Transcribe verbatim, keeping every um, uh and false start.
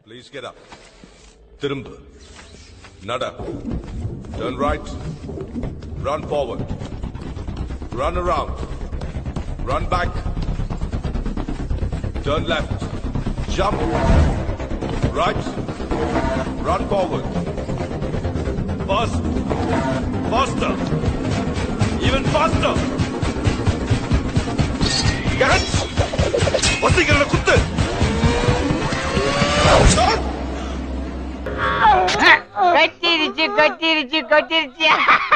Please get up. Tirumbu. Nada. Turn right. Run forward. Run around. Run back. Turn left. Jump. Right. Run forward. Fast. Faster. Even faster. Get! What's he gonna do? கட்டிருச்சு கட்டிருச்சு கட்டிருச்சு